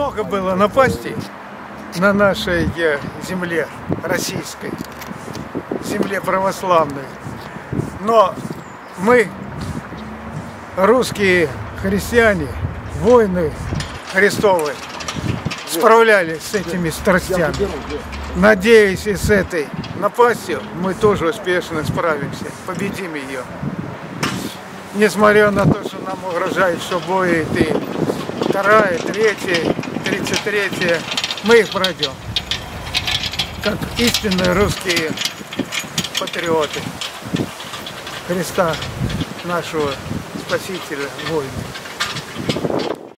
Много было напастей на нашей земле российской, земле православной. Но мы, русские христиане, воины Христовы, справлялись с этими страстями. Надеюсь, и с этой напастью мы тоже успешно справимся, победим ее. Несмотря на то, что нам угрожает, что будет и 2-я, 3-я, 33-я, мы их пройдем, как истинные русские патриоты Христа, нашего Спасителя, воина.